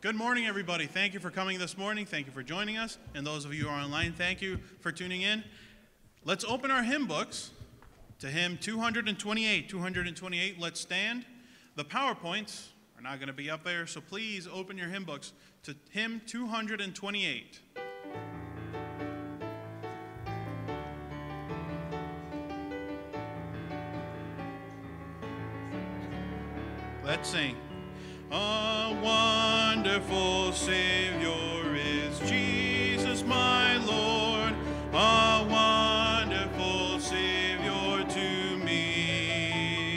Good morning, everybody. Thank you for coming this morning. Thank you for joining us. And those of you who are online, thank you for tuning in. Let's open our hymn books to hymn 228. 228, let's stand. The PowerPoints are not going to be up there, so please open your hymn books to hymn 228. Let's sing. A wonderful Savior is Jesus my Lord, a wonderful Savior to me.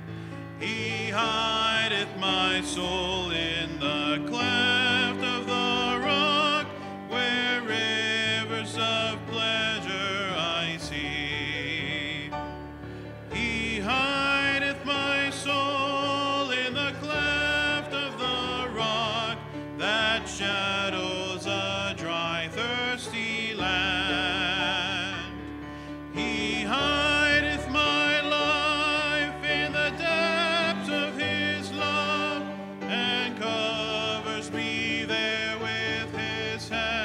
He hideth my soul in the cleft of the rock, where rivers of pleasure I see. He hideth my soul in the cleft of the rock that shadows a dry, thirsty land. He hideth my life in the depths of his love and covers me there with his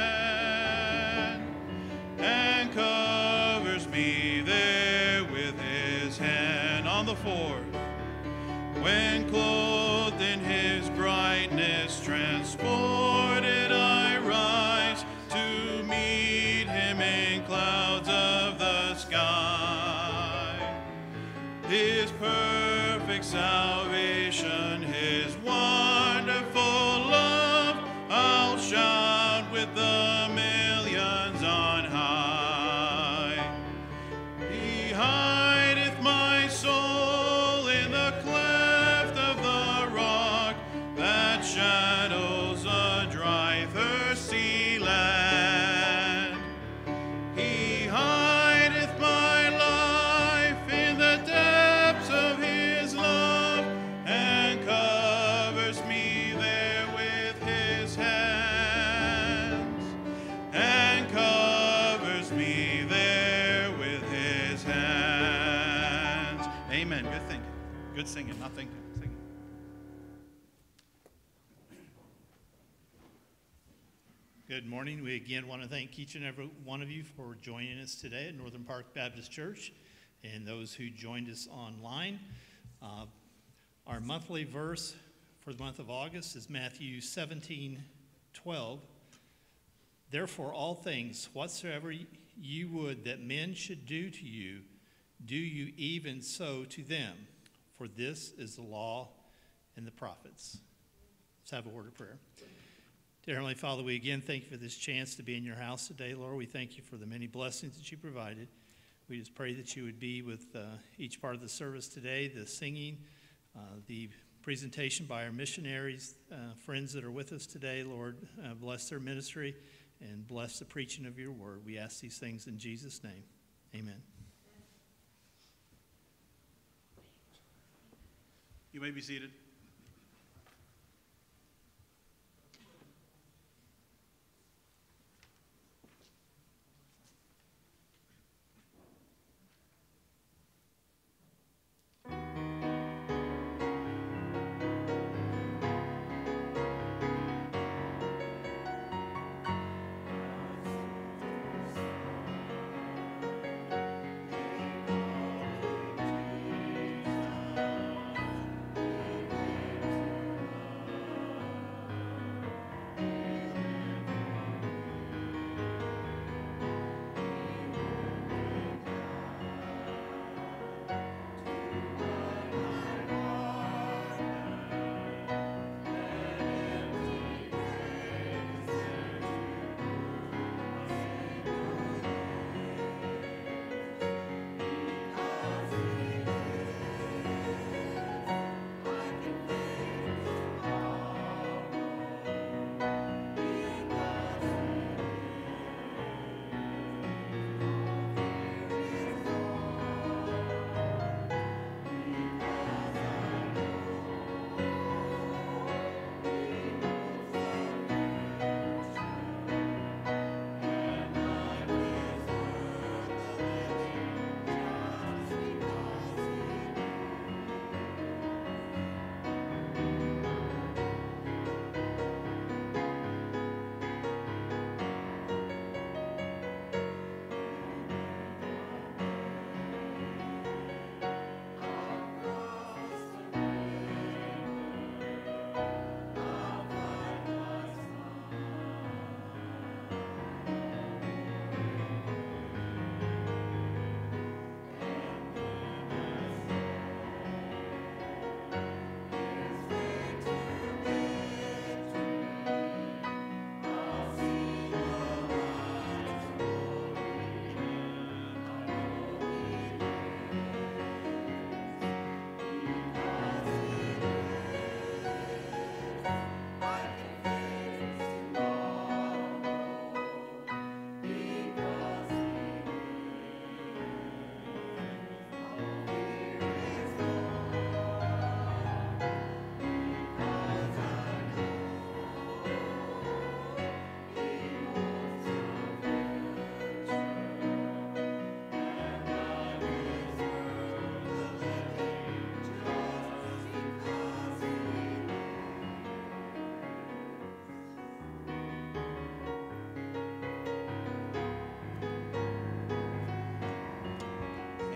hand, and covers me there with his hand. On the fourth, when clothed in his brightness, transported I rise to meet him in clouds of the sky. His perfect salvation, his wonderful love, I'll shout with the millions on high. He hideth my soul in the cleft of the rock that shadows a dry, thirsty land. He hideth my life in the depths of his love and covers me there with his hands, and covers me there with his hands. Amen. Good thinking. Good singing, not thinking. Singing. Good morning. We again want to thank each and every one of you for joining us today at Northern Park Baptist Church and those who joined us online. Our monthly verse for the month of August is Matthew 17:12. Therefore, all things whatsoever you would that men should do to you, do you even so to them, for this is the law and the prophets. Let's have a word of prayer. Dear Heavenly Father, we again thank you for this chance to be in your house today. Lord, we thank you for the many blessings that you provided. We just pray that you would be with each part of the service today, the singing, the presentation by our missionaries, friends that are with us today. Lord, bless their ministry and bless the preaching of your word. We ask these things in Jesus' name. Amen. You may be seated.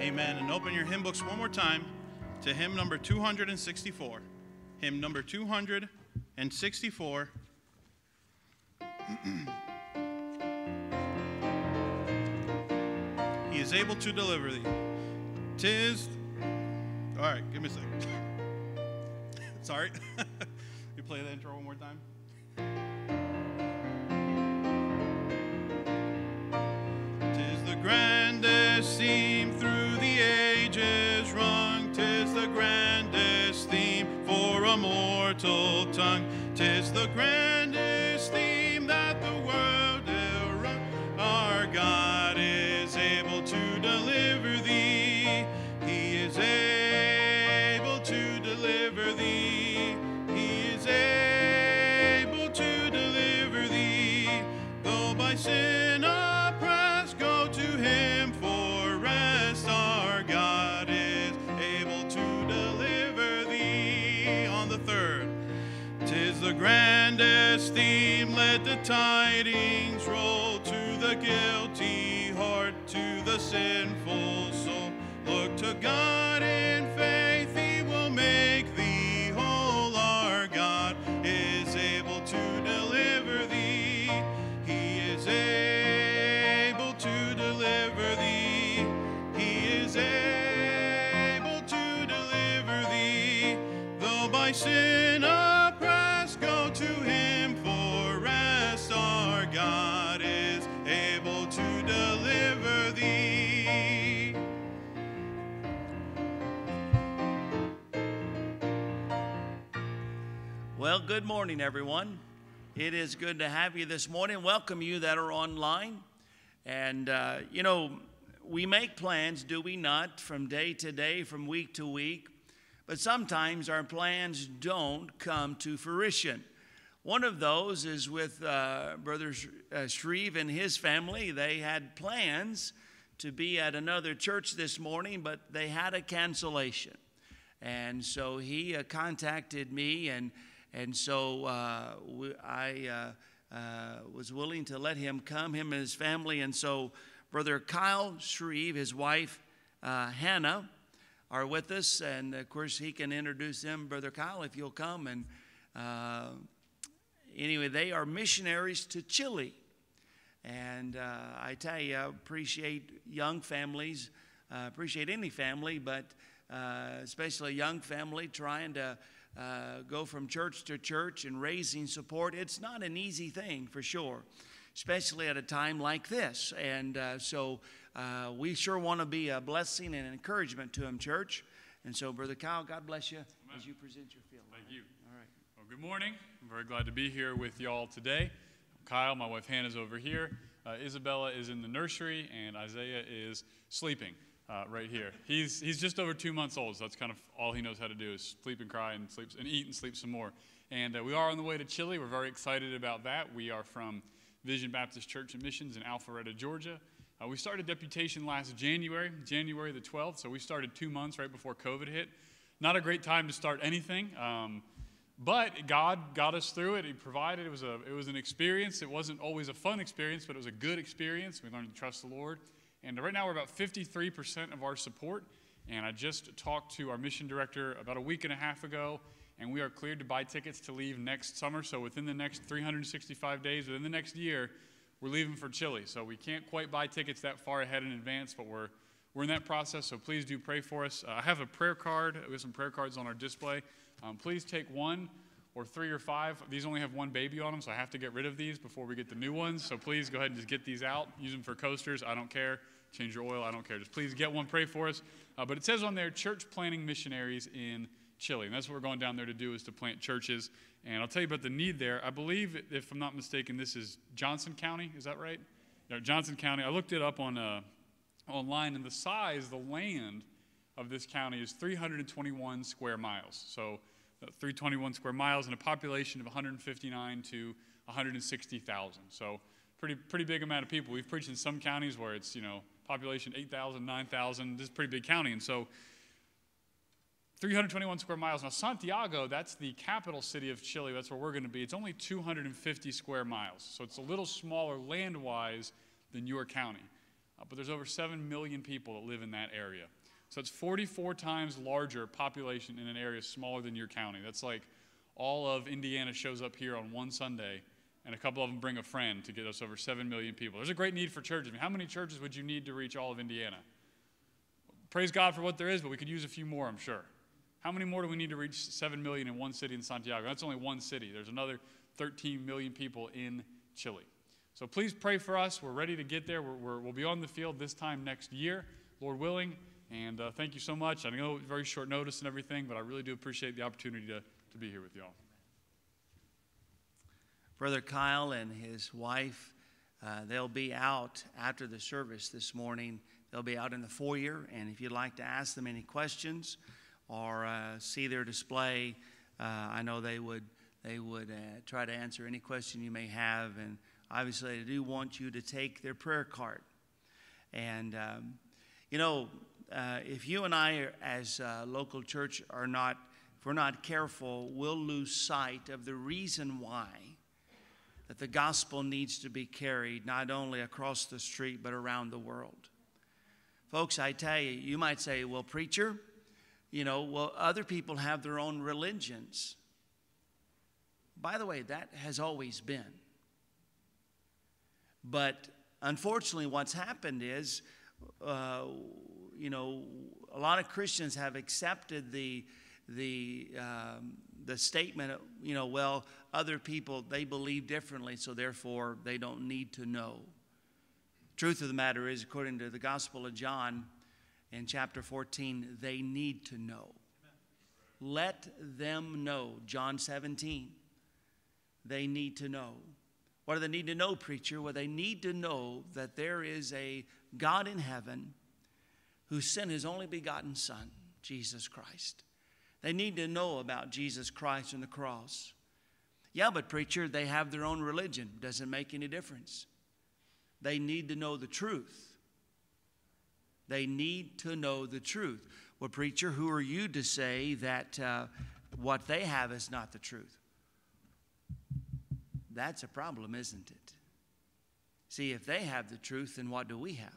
Amen. And open your hymn books one more time to hymn number 264. Hymn number 264. He is able to deliver thee. All right, give me a second. Sorry. You play the intro one more time. Tis the grandest theme through the ages rung. Tis the grandest theme for a mortal tongue. Tis the grandest theme that the world will run. Our God is able to deliver thee. He is able to deliver thee. He is able to deliver thee. Though by sin oppressed, go to him for rest. Our God is able to deliver thee. On the third, 'tis the grandest theme, let the tidings roll to the guilty heart, to the sinful soul. Look to God in faith, he will make thee whole. Our God is able to deliver thee. He is able to deliver thee. He is able to deliver thee. Though by sin oppressed, go to him for rest. Our God is able to deliver thee. Well, good morning, everyone. It is good to have you this morning. Welcome you that are online. And, we make plans, do we not, from day to day, from week to week. But sometimes our plans don't come to fruition. One of those is with Brother Shreve and his family. They had plans to be at another church this morning, but they had a cancellation. And so he contacted me, and so I was willing to let him come, him and his family. And so Brother Kyle Shreve, his wife Hannah, are with us. And, of course, he can introduce them. Brother Kyle, if you'll come. And anyway, they are missionaries to Chile. And I tell you, I appreciate young families, appreciate any family, but especially a young family trying to go from church to church and raising support. It's not an easy thing, for sure, especially at a time like this. And so we sure want to be a blessing and an encouragement to them, church. And so, Brother Kyle, God bless you. Amen. As you present your field. Thank you. All right. Well, good morning. I'm very glad to be here with y'all today. I'm Kyle, my wife Hannah's over here. Isabella is in the nursery, and Isaiah is sleeping right here. He's just over 2 months old, so that's kind of all he knows how to do is sleep and cry and sleep and eat and sleep some more. And we are on the way to Chile. We're very excited about that. We are from Vision Baptist Church and Missions in Alpharetta, Georgia. We started deputation last January the 12th, so we started 2 months right before COVID hit. Not a great time to start anything, but God got us through it. He provided. It was an experience. It wasn't always a fun experience, but it was a good experience. We learned to trust the Lord. And right now we're about 53% of our support. And I just talked to our mission director about a week and a half ago, and we are cleared to buy tickets to leave next summer. So within the next 365 days, within the next year, we're leaving for Chile. So we can't quite buy tickets that far ahead in advance, but we're in that process. So please do pray for us. I have a prayer card. We have some prayer cards on our display. Please take 1 or 3 or 5. These only have 1 baby on them, so I have to get rid of these before we get the new ones. So please go ahead and just get these out. Use them for coasters. I don't care. Change your oil. I don't care. Just please get one. Pray for us. But it says on there, church planting missionaries in Chile. And that's what we're going down there to do, is to plant churches. And I'll tell you about the need there. I believe, if I'm not mistaken, this is Johnson County. Is that right? No, Johnson County. I looked it up online, and the size, the land of this county is 321 square miles. So 321 square miles and a population of 159 to 160,000. So pretty big amount of people. We've preached in some counties where it's, population 8,000, 9,000. This is a pretty big county. And so 321 square miles. Now, Santiago, that's the capital city of Chile. That's where we're going to be. It's only 250 square miles. So it's a little smaller land-wise than your county. But there's over 7 million people that live in that area. So it's 44 times larger population in an area smaller than your county. That's like all of Indiana shows up here on one Sunday, and a couple of them bring a friend to get us over 7 million people. There's a great need for churches. I mean, how many churches would you need to reach all of Indiana? Praise God for what there is, but we could use a few more, I'm sure. How many more do we need to reach 7 million in one city in Santiago? That's only one city. There's another 13 million people in Chile. So please pray for us. We're ready to get there. We'll be on the field this time next year, Lord willing. And thank you so much. I know it's very short notice and everything, but I really do appreciate the opportunity to be here with y'all. Brother Kyle and his wife, they'll be out after the service this morning. They'll be out in the foyer, and if you'd like to ask them any questions or see their display, I know they would try to answer any question you may have. And obviously, they do want you to take their prayer card. And if you and I, as a local church, if we're not careful, we'll lose sight of the reason why that the gospel needs to be carried not only across the street but around the world. Folks, I tell you, you might say, well, preacher, other people have their own religions. By the way, that has always been. But unfortunately, what's happened is, a lot of Christians have accepted the statement, well, other people, they believe differently, so therefore they don't need to know. Truth of the matter is, according to the Gospel of John in chapter 14, they need to know. Let them know. John 17. They need to know. What do they need to know, preacher? Well, they need to know that there is a God in heaven who sent his only begotten Son, Jesus Christ. They need to know about Jesus Christ and the cross. Yeah, but preacher, they have their own religion. Doesn't make any difference. They need to know the truth. They need to know the truth. Well, preacher, who are you to say that what they have is not the truth? That's a problem, isn't it? See, if they have the truth, then what do we have?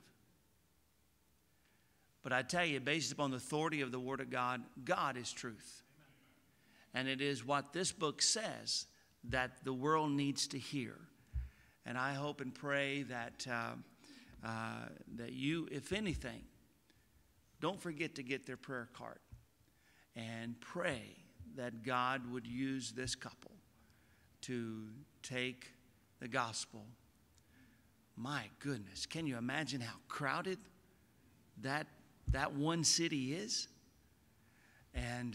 But I tell you, based upon the authority of the Word of God, God is truth. And it is what this book says that the world needs to hear. And I hope and pray that you, if anything, don't forget to get their prayer card and pray that God would use this couple to take the gospel. My goodness, can you imagine how crowded that one city is? And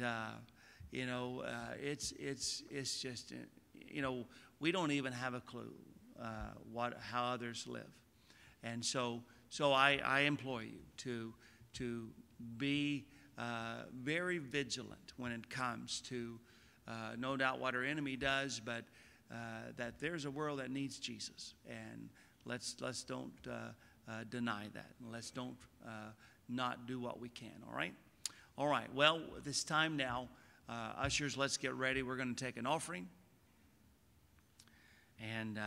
it's just we don't even have a clue how others live. And so I implore you to be very vigilant when it comes to no doubt what our enemy does, but that there's a world that needs Jesus, and let's don't deny that, and let's don't not do what we can. All right. Well, this time now, ushers, let's get ready. We're going to take an offering, and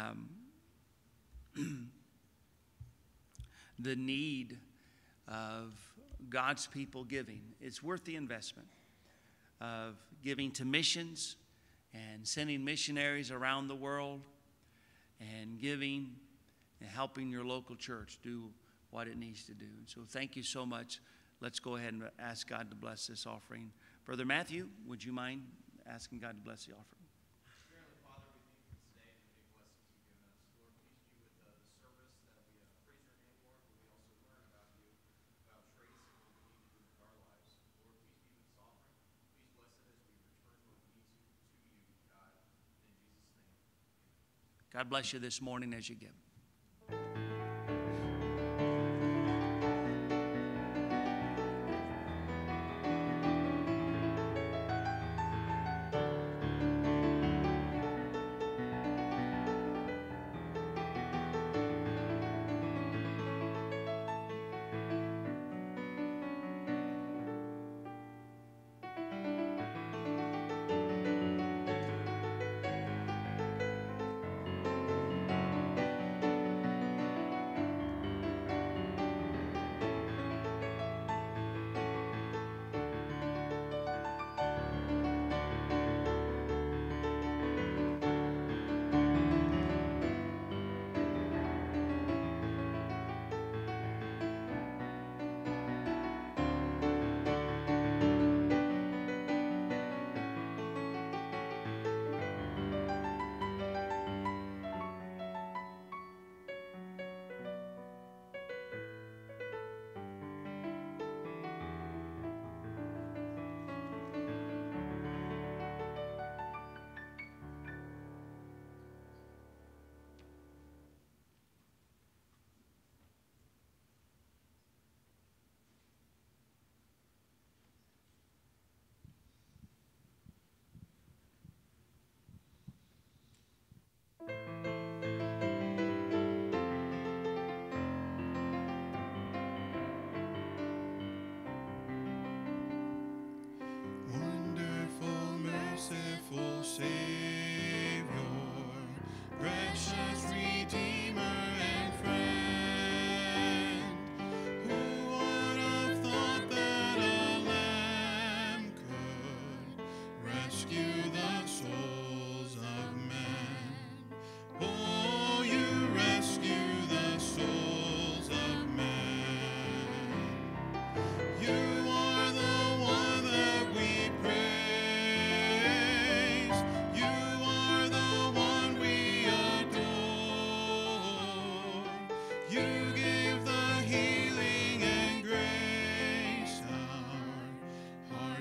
the need of God's people giving, it's worth the investment of giving to missions and sending missionaries around the world, and giving and helping your local church do what it needs to do. So thank you so much. Let's go ahead and ask God to bless this offering. Brother Matthew, would you mind asking God to bless the offering? God bless you this morning as you give.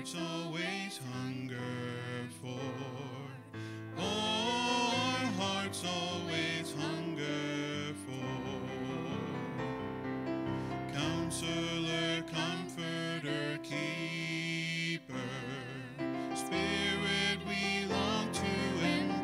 hearts always hunger for. Oh, our hearts always hunger for. Counselor, Comforter, Keeper, Spirit we long to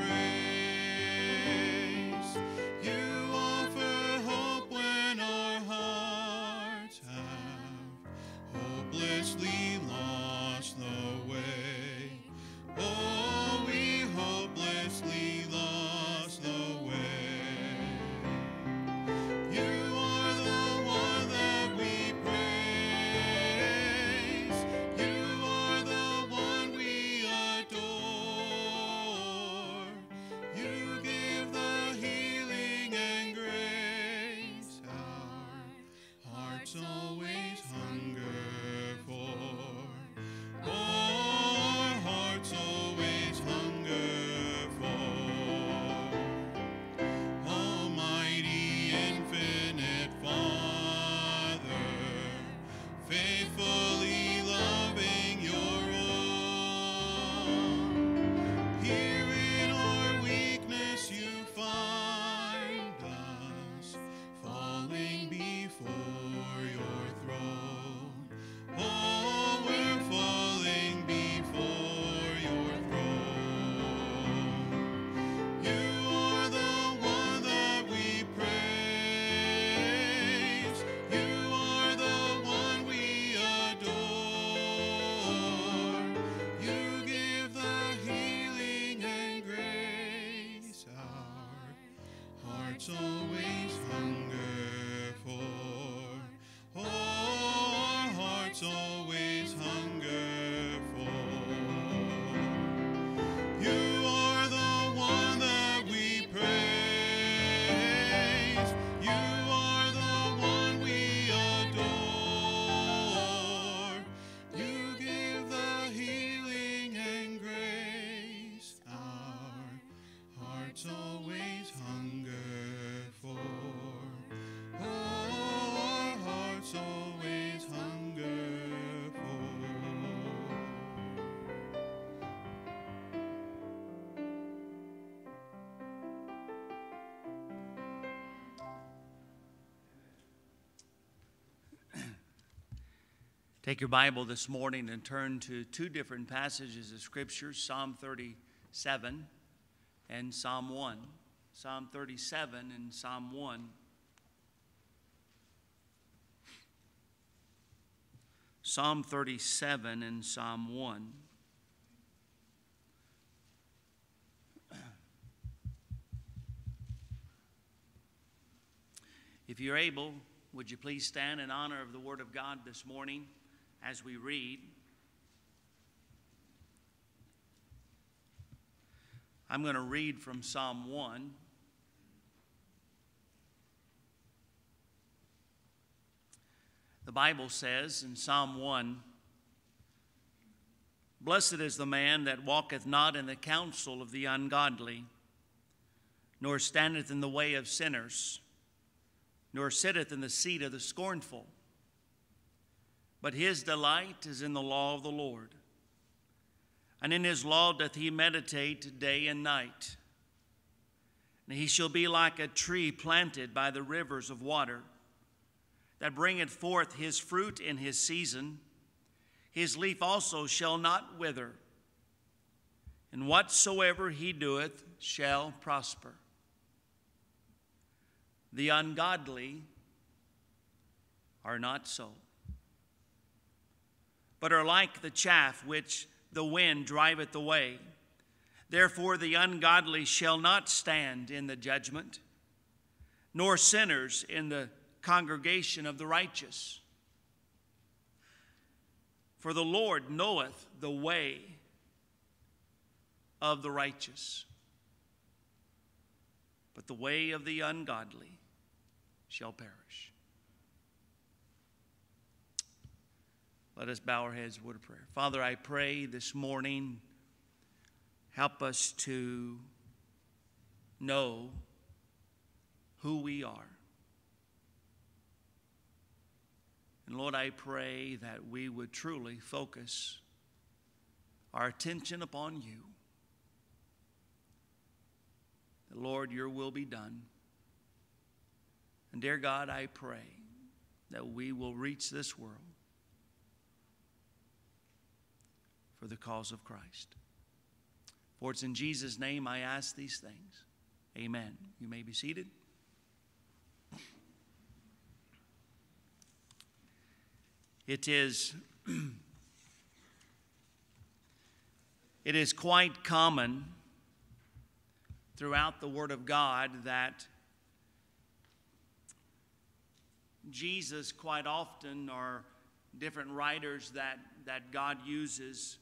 embrace. You offer hope when our hearts have hopelessly lost the way. Oh, we hopelessly lost the way. You are the one that we praise. You are the one we adore. You give the healing and grace our hearts always hunger for. Oh, our hearts always hunger for. Almighty infinite Father, faithfully loving your own. Here in our weakness you find us, falling before your throne. Oh, we're falling before your throne. You are the one that we praise. You are the one we adore. You give the healing and grace our hearts always hunger for. Oh, our hearts always hunger for. You are the one that we praise. You are the one we adore. You give the healing and grace our hearts always hunger for. Oh, our hearts always hunger for. Take your Bible this morning and turn to two different passages of Scripture, Psalm 37 and Psalm 1. Psalm 37 and Psalm 1. Psalm 37 and Psalm 1. If you're able, would you please stand in honor of the Word of God this morning as we read? I'm going to read from Psalm 1. The Bible says in Psalm 1, "Blessed is the man that walketh not in the counsel of the ungodly, nor standeth in the way of sinners, nor sitteth in the seat of the scornful. But his delight is in the law of the Lord, and in his law doth he meditate day and night. And he shall be like a tree planted by the rivers of water, that bringeth forth his fruit in his season. His leaf also shall not wither, and whatsoever he doeth shall prosper. The ungodly are not so, but are like the chaff which the wind driveth away. Therefore the ungodly shall not stand in the judgment, nor sinners in the congregation of the righteous. For the Lord knoweth the way of the righteous, but the way of the ungodly shall perish." Let us bow our heads in a word of prayer. Father, I pray this morning, help us to know who we are. And Lord, I pray that we would truly focus our attention upon you. Lord, your will be done. And dear God, I pray that we will reach this world for the cause of Christ. For it's in Jesus' name I ask these things. Amen. You may be seated. It is quite common throughout the Word of God that Jesus quite often, or different writers that God uses,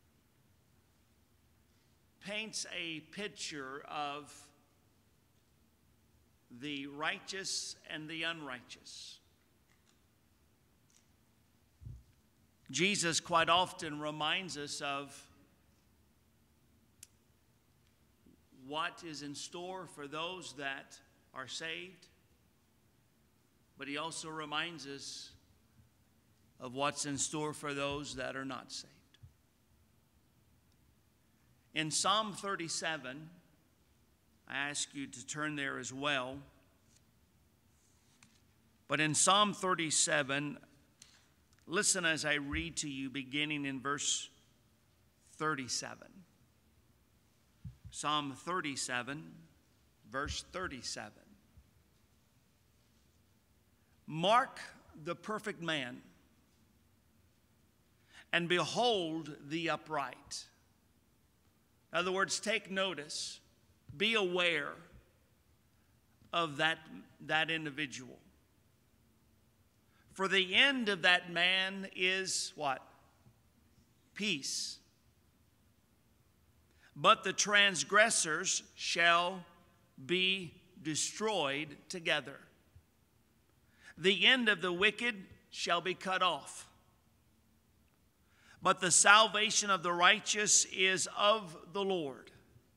paints a picture of the righteous and the unrighteous. Jesus quite often reminds us of what is in store for those that are saved, but he also reminds us of what's in store for those that are not saved. In Psalm 37, I ask you to turn there as well. But in Psalm 37, listen as I read to you beginning in verse 37. Psalm 37, verse 37. Mark the perfect man, and behold the upright. In other words, take notice, be aware of that individual. For the end of that man is what? Peace. But the transgressors shall be destroyed together. The end of the wicked shall be cut off. But the salvation of the righteous is of the Lord.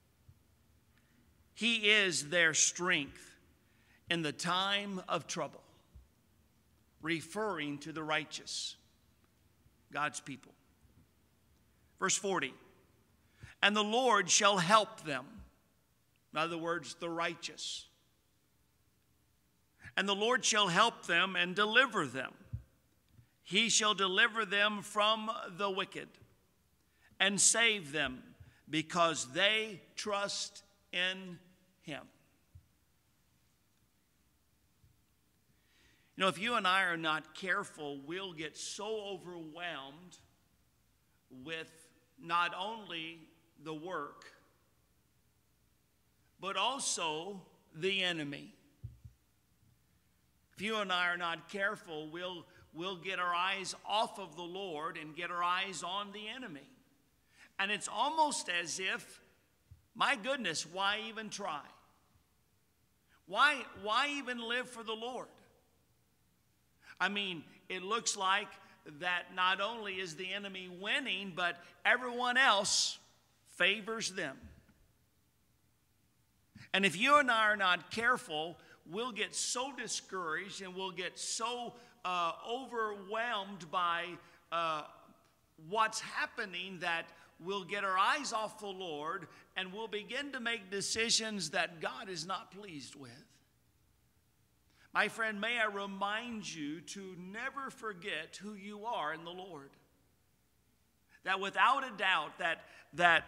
He is their strength in the time of trouble. Referring to the righteous, God's people. Verse 40. And the Lord shall help them. In other words, the righteous. And the Lord shall help them and deliver them. He shall deliver them from the wicked and save them because they trust in him. You know, if you and I are not careful, we'll get so overwhelmed with not only the work, but also the enemy. If you and I are not careful, we'll get our eyes off of the Lord and get our eyes on the enemy. And it's almost as if, my goodness, why even try? Why even live for the Lord? I mean, it looks like that not only is the enemy winning, but everyone else favors them. And if you and I are not careful, we'll get so discouraged and we'll get so overwhelmed by what's happening that we'll get our eyes off the Lord and we'll begin to make decisions that God is not pleased with. My friend, may I remind you to never forget who you are in the Lord. That without a doubt, that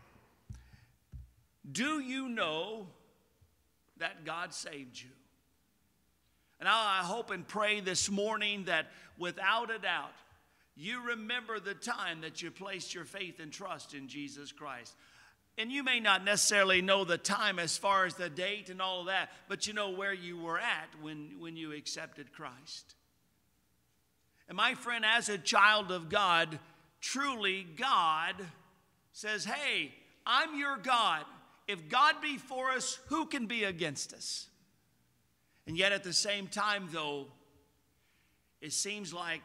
do you know that God saved you? And I hope and pray this morning that without a doubt, you remember the time that you placed your faith and trust in Jesus Christ. And you may not necessarily know the time as far as the date and all of that, but you know where you were at when you accepted Christ. And my friend, as a child of God, truly God says, hey, I'm your God. If God be for us, who can be against us? And yet at the same time, though, it seems like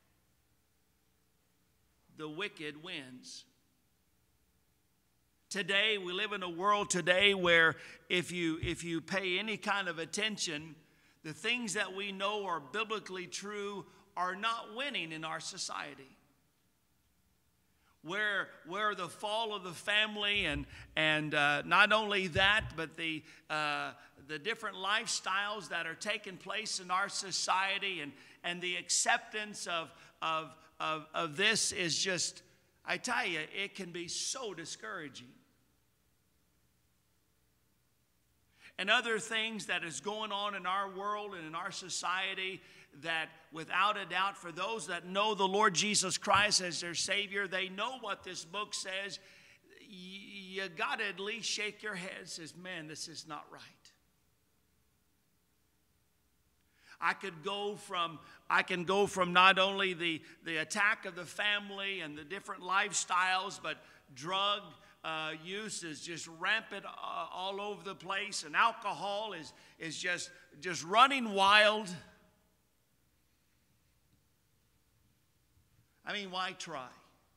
the wicked wins. Today, we live in a world today where if you pay any kind of attention, the things that we know are biblically true are not winning in our society. where the fall of the family and not only that, but the different lifestyles that are taking place in our society and the acceptance of this is just, I tell you, it can be so discouraging. And other things that is going on in our world and in our society that without a doubt, for those that know the Lord Jesus Christ as their Savior, they know what this book says. You got to at least shake your head and says, man, this is not right. I can go from not only the attack of the family and the different lifestyles, but drug use is just rampant all over the place, and alcohol is just running wild. I mean, why try?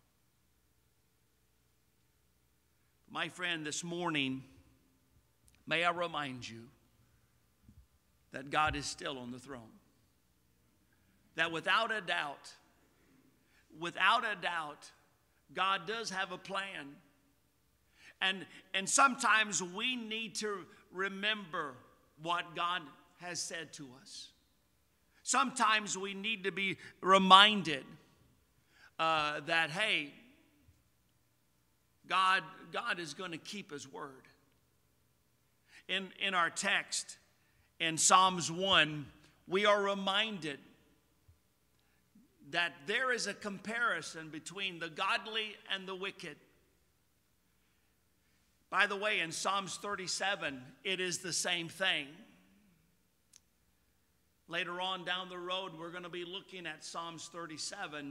My friend, this morning, may I remind you that God is still on the throne. That without a doubt, God does have a plan. And sometimes we need to remember what God has said to us. Sometimes we need to be reminded that, hey, God is going to keep His word. In our text, in Psalms 1, we are reminded that there is a comparison between the godly and the wicked. By the way, in Psalms 37, it is the same thing. Later on down the road, we're going to be looking at Psalms 37,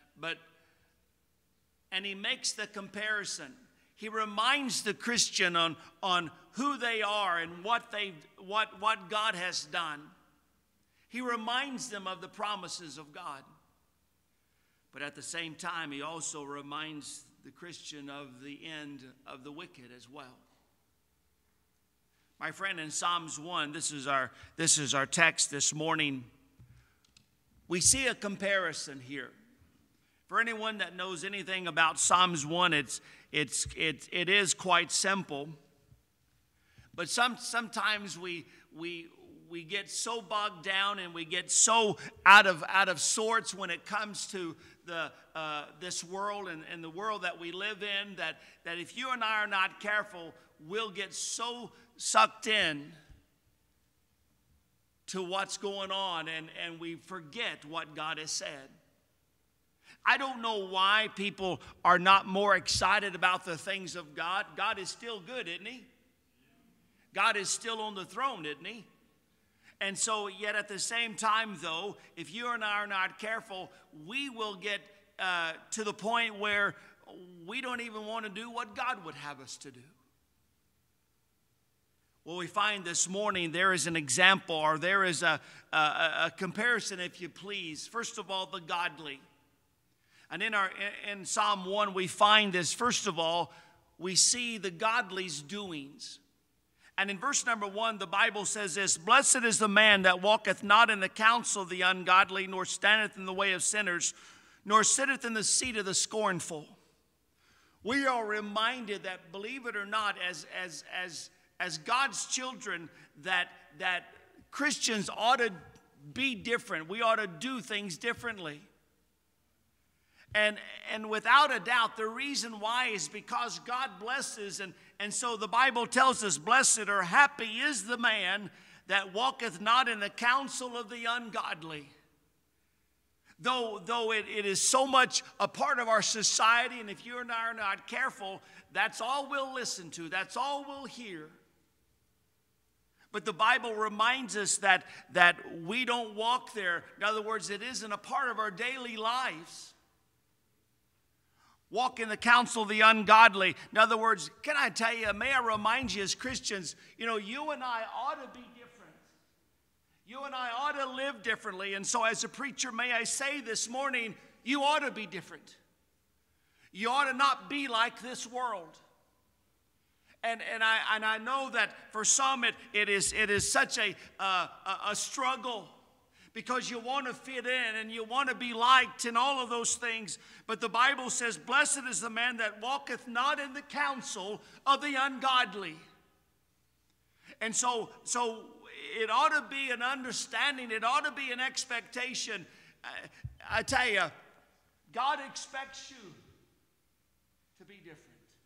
and he makes the comparison. He reminds the Christian on who they are and what God has done. He reminds them of the promises of God. But at the same time, he also reminds the Christian of the end of the wicked as well. My friend, in Psalms 1, this is our text this morning. We see a comparison here. For anyone that knows anything about Psalms 1, it is quite simple. But sometimes we get so bogged down and we get so out of sorts when it comes to this world and the world that we live in that if you and I are not careful, we'll get so sucked in to what's going on and we forget what God has said. I don't know why people are not more excited about the things of God. God is still good, isn't He? God is still on the throne, isn't He? And so, yet at the same time, though, if you and I are not careful, we will get to the point where we don't even want to do what God would have us to do. Well, we find this morning there is an example, or there is a comparison, if you please. First of all, the godly. And in Psalm 1, we find this. First of all, we see the godly's doings. And in verse number 1, the Bible says this: "Blessed is the man that walketh not in the counsel of the ungodly, nor standeth in the way of sinners, nor sitteth in the seat of the scornful." We are reminded that, believe it or not, as God's children, that Christians ought to be different. We ought to do things differently. And without a doubt, the reason why is because God blesses, and so the Bible tells us, "Blessed or happy is the man that walketh not in the counsel of the ungodly." Though it is so much a part of our society, and if you and I are not careful, that's all we'll listen to, that's all we'll hear. But the Bible reminds us that we don't walk there. In other words, it isn't a part of our daily lives. Walk in the counsel of the ungodly. In other words, can I tell you, may I remind you as Christians, you and I ought to be different. You and I ought to live differently. And so as a preacher, may I say this morning, you ought to be different. You ought to not be like this world. And I know that for some it is such a struggle. because you want to fit in and you want to be liked and all of those things. But the Bible says, blessed is the man that walketh not in the counsel of the ungodly. And so it ought to be an understanding. It ought to be an expectation. I tell you, God expects you to be different.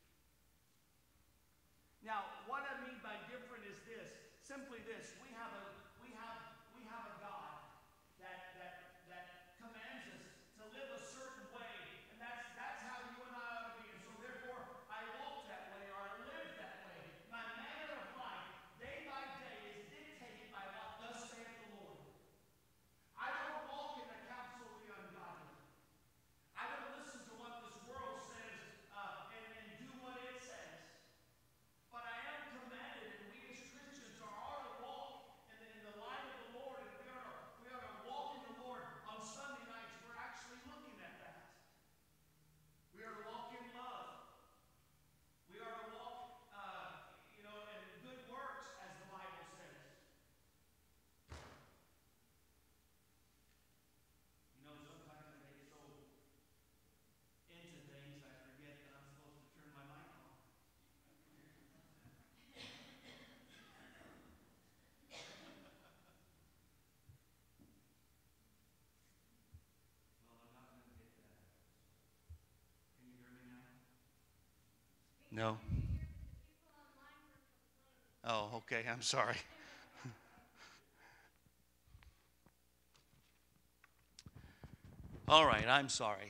Now, what I mean by different is this, simply this. We have a God that commands us to live a certain way, and that's how you and I ought to be. And so therefore, I walk that way, or I live that way. My manner of life, day by day, is dictated by what thus saith the Lord. I don't walk in the counsel of the ungodly. I don't listen to what this world says and do what it says. But I am commanded, and we as Christians are to walk in the light of the Lord, and we are to walk in the Lord. On Sunday nights, we're actually looking at that. We are to walk in love. We are to walk, in good works, as the Bible says. Sometimes I get so into things, I forget that I'm supposed to turn my mic on. Well, I'm not going to get that. Can you hear me now? No? Oh, okay. I'm sorry. All right, I'm sorry.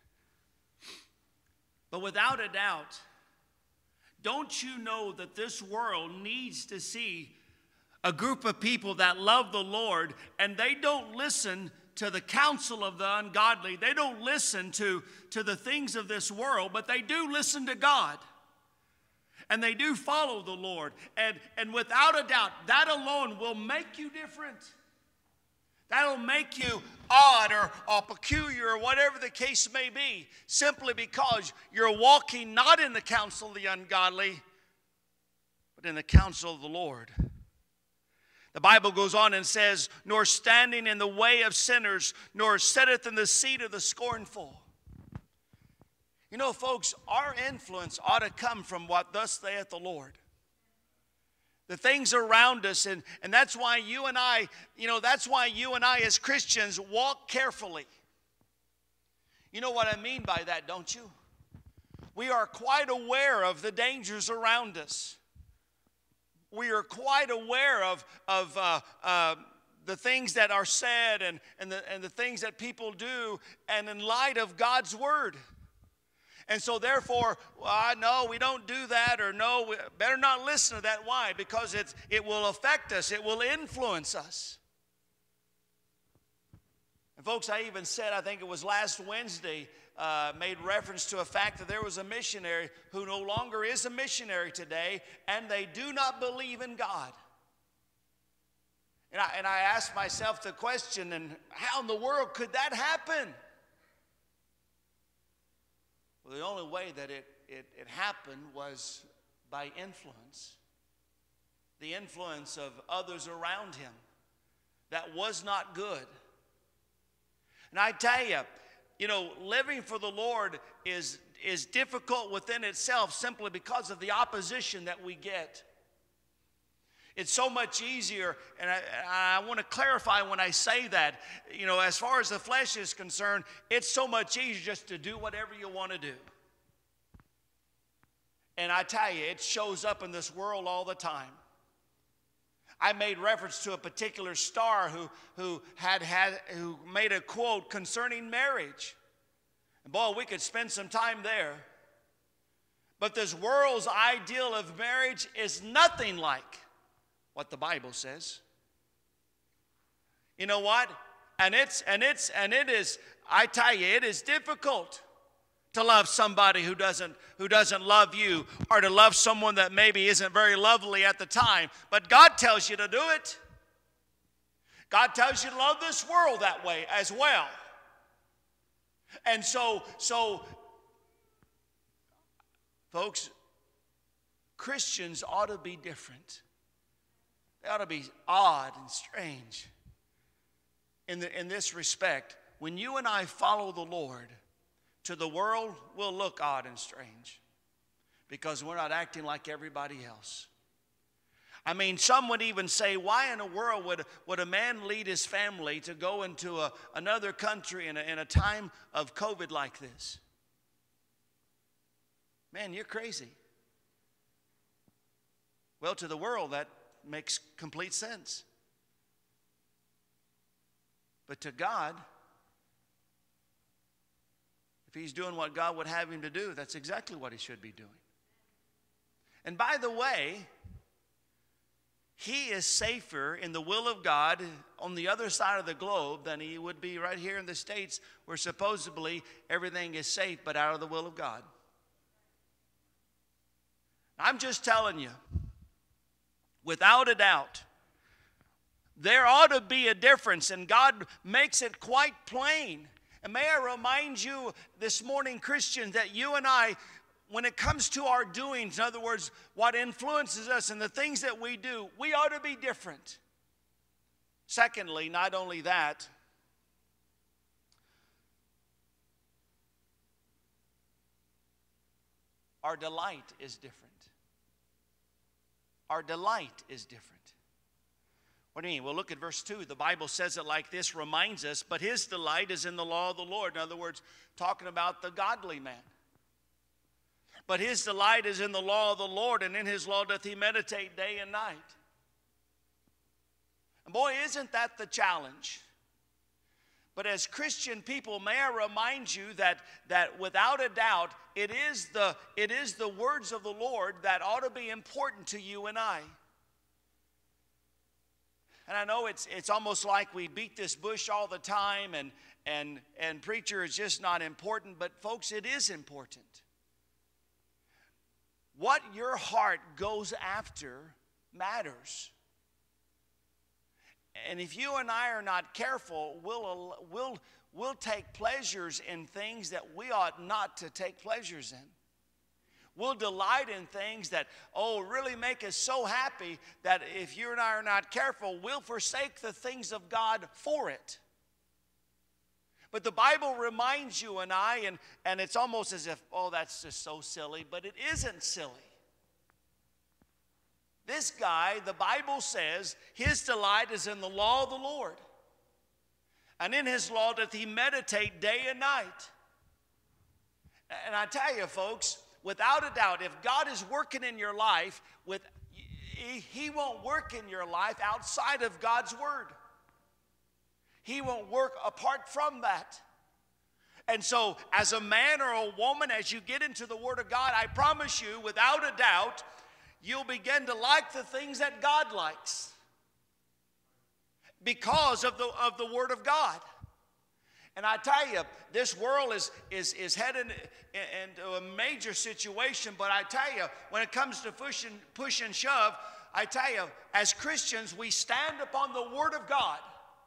But without a doubt, don't you know that this world needs to see a group of people that love the Lord, and they don't listen to the counsel of the ungodly. They don't listen to the things of this world, but they do listen to God. And they do follow the Lord. And without a doubt, that alone will make you different. That'll make you odd or peculiar or whatever the case may be, simply because you're walking not in the counsel of the ungodly, but in the counsel of the Lord. The Bible goes on and says, nor standing in the way of sinners, nor sitteth in the seat of the scornful. You know, folks, our influence ought to come from what thus saith the Lord. The things around us, and that's why you and I, as Christians walk carefully. You know what I mean by that, don't you? We are quite aware of the dangers around us. We are quite aware of the things that are said and the things that people do, and in light of God's word. And so therefore, no, we don't do that, or no, we better not listen to that. Why? Because it will affect us. It will influence us. And folks, I even said, I think it was last Wednesday, made reference to a fact that there was a missionary who no longer is a missionary today, and they do not believe in God. And I asked myself the question, and how in the world could that happen? Well, the only way that it happened was by influence. The influence of others around him that was not good. And I tell you, living for the Lord is difficult within itself simply because of the opposition that we get. It's so much easier, and I want to clarify when I say that, as far as the flesh is concerned, it's so much easier just to do whatever you want to do. And I tell you, it shows up in this world all the time. I made reference to a particular star who made a quote concerning marriage. And boy, we could spend some time there. But this world's ideal of marriage is nothing like what the Bible says. You know what? And it is, I tell you, it is difficult to love somebody who doesn't love you, or to love someone that maybe isn't very lovely at the time. But God tells you to do it. God tells you to love this world that way as well. And so folks, Christians ought to be different. They ought to be odd and strange. in this respect. When you and I follow the Lord, to the world will look odd and strange because we're not acting like everybody else. I mean, some would even say, why in the world would a man lead his family to go into another country in a time of COVID like this? Man, you're crazy. Well, to the world, that makes complete sense. But to God, if he's doing what God would have him to do, that's exactly what he should be doing. And by the way, he is safer in the will of God on the other side of the globe than he would be right here in the States, where supposedly everything is safe but out of the will of God. I'm just telling you, without a doubt, there ought to be a difference, and God makes it quite plain. And may I remind you this morning, Christians, that you and I, when it comes to our doings, in other words, what influences us and the things that we do, we ought to be different. Secondly, not only that, our delight is different. Our delight is different. What do you mean? Well, look at verse 2. The Bible says it like this, reminds us, but his delight is in the law of the Lord. In other words, talking about the godly man. But his delight is in the law of the Lord, and in his law doth he meditate day and night. And boy, isn't that the challenge? But as Christian people, may I remind you that without a doubt, it is the words of the Lord that ought to be important to you and I. And I know it's almost like we beat this bush all the time, and preacher is just not important, but folks, it is important. What your heart goes after matters. And if you and I are not careful, we'll take pleasures in things that we ought not to take pleasures in. We'll delight in things that, really make us so happy that if you and I are not careful, we'll forsake the things of God for it. But the Bible reminds you and I, and it's almost as if, that's just so silly, but it isn't silly. This guy, the Bible says, his delight is in the law of the Lord. And in his law doth he meditate day and night. And I tell you, folks, without a doubt, if God is working in your life, he won't work in your life outside of God's word. He won't work apart from that. And so, as a man or a woman, as you get into the Word of God, I promise you, without a doubt, you'll begin to like the things that God likes because of the Word of God. And I tell you, this world is headed into a major situation, but I tell you, when it comes to push and shove, I tell you, as Christians, we stand upon the Word of God.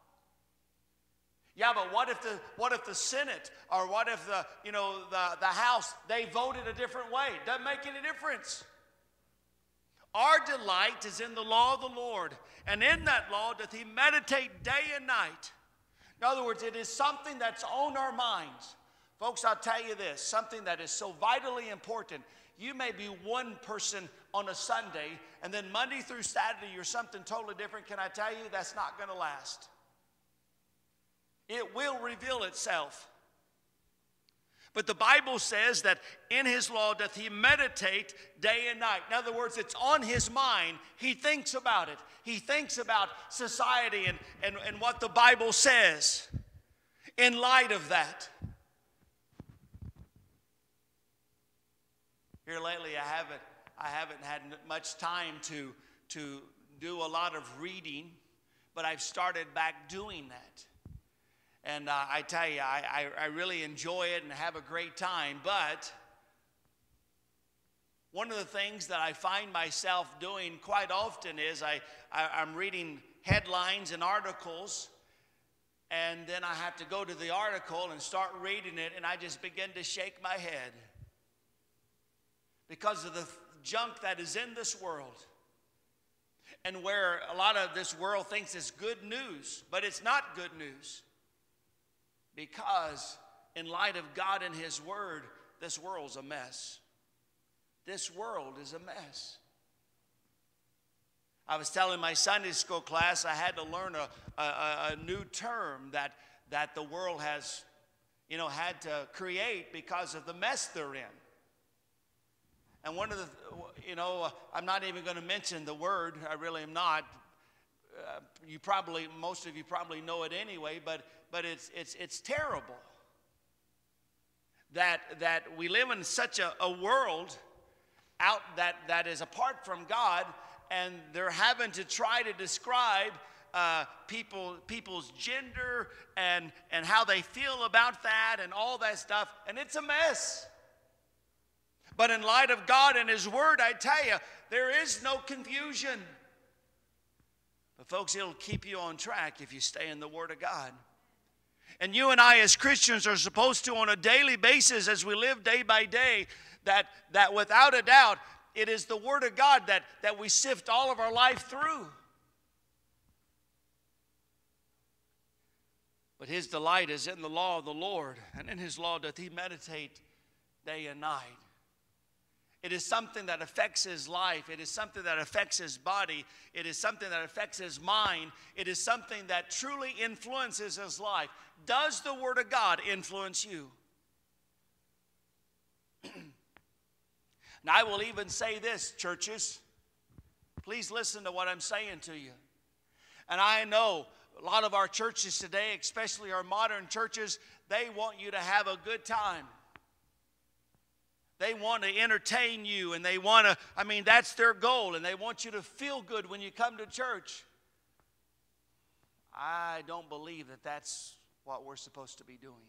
Yeah, but what if the Senate or what if the House, they voted a different way? Doesn't make any difference. Our delight is in the law of the Lord, and in that law doth he meditate day and night. In other words, it is something that's on our minds. Folks, I'll tell you this, something that is so vitally important. You may be one person on a Sunday, and then Monday through Saturday you're something totally different. Can I tell you, that's not going to last. It will reveal itself. But the Bible says that in his law doth he meditate day and night. In other words, it's on his mind. He thinks about it. He thinks about society and what the Bible says in light of that. Here lately, I haven't had much time to do a lot of reading, but I've started back doing that. And I tell you, I really enjoy it and have a great time. But one of the things that I find myself doing quite often is I'm reading headlines and articles, and then I have to go to the article and start reading it, and I just begin to shake my head because of the junk that is in this world. and where a lot of this world thinks is good news, but it's not good news. Because in light of God and His Word, this world's a mess. This world is a mess. I was telling my Sunday school class I had to learn a new term that the world has, had to create because of the mess they're in. And one of the, I'm not even going to mention the word. I really am not. Most of you probably know it anyway, but it's terrible that we live in such a world out that is apart from God, and they're having to try to describe people's gender and how they feel about that and all that stuff, and it's a mess. But in light of God and His Word, I tell you, there is no confusion. But folks, it'll keep you on track if you stay in the Word of God. And you and I as Christians are supposed to, on a daily basis, as we live day by day, that without a doubt, it is the Word of God that we sift all of our life through. But his delight is in the law of the Lord, and in His law doth he meditate day and night. It is something that affects his life. It is something that affects his body. It is something that affects his mind. It is something that truly influences his life. Does the Word of God influence you? Now, I will even say this, churches. Please listen to what I'm saying to you. And I know a lot of our churches today, especially our modern churches, they want you to have a good time. They want to entertain you, and they want to, that's their goal, and they want you to feel good when you come to church. I don't believe that that's what we're supposed to be doing.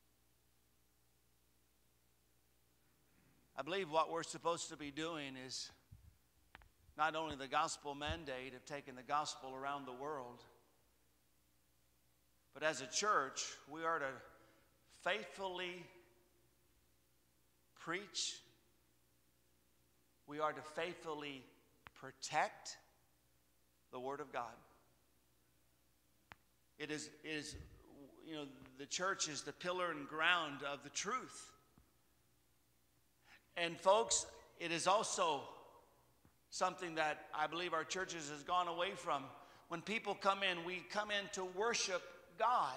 I believe what we're supposed to be doing is not only the gospel mandate of taking the gospel around the world, but as a church, we are to faithfully preach. We are to faithfully protect the Word of God. It is the church is the pillar and ground of the truth. And folks, it is also something that I believe our churches has gone away from. When people come in, we come in to worship God.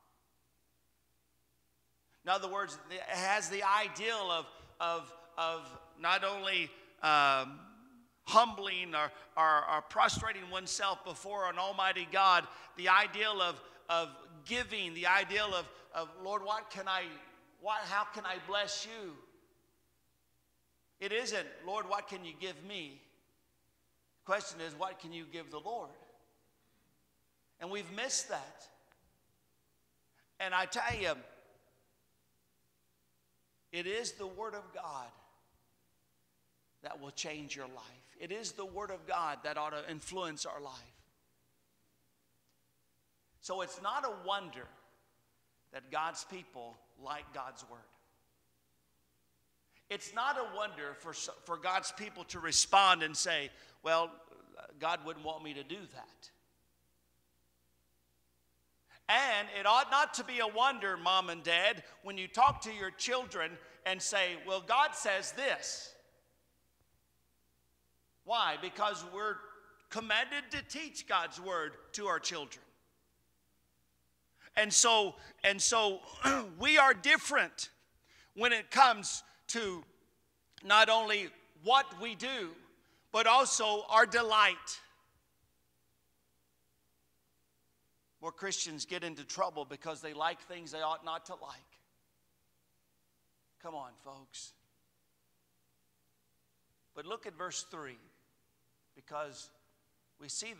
In other words, it has the ideal of not only humbling or prostrating oneself before an almighty God, the ideal of giving, the ideal of Lord, how can I bless you? It isn't, Lord, what can you give me? The question is, what can you give the Lord? And we've missed that. And I tell you, it is the Word of God that will change your life. It is the Word of God that ought to influence our life. So it's not a wonder that God's people like God's Word. It's not a wonder for God's people to respond and say, well, God wouldn't want me to do that. And it ought not to be a wonder, Mom and Dad, when you talk to your children and say, well, God says this. Why? Because we're commanded to teach God's Word to our children. And so we are different when it comes to not only what we do, but also our delight. More Christians get into trouble because they like things they ought not to like. Come on, folks. But look at verse 3, because we see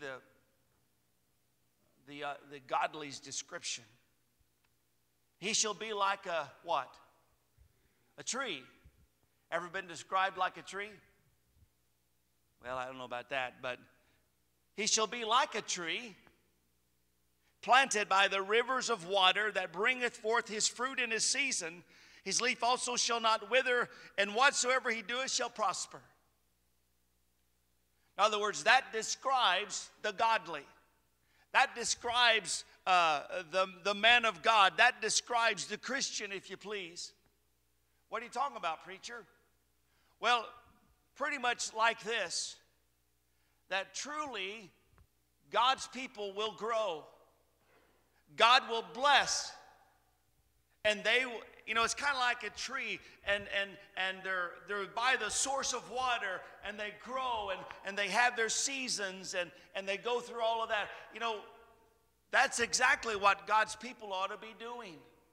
the godly's description. He shall be like a what? A tree. Ever been described like a tree? Well, I don't know about that, but he shall be like a tree planted by the rivers of water, that bringeth forth his fruit in his season. His leaf also shall not wither, and whatsoever he doeth shall prosper. In other words, that describes the godly. That describes the man of God. That describes the Christian, if you please. What are you talking about, preacher? Well, pretty much like this, that truly God's people will grow. God will bless. And they, it's kind of like a tree, and they're by the source of water, and they grow, and they have their seasons, and they go through all of that. That's exactly what God's people ought to be doing.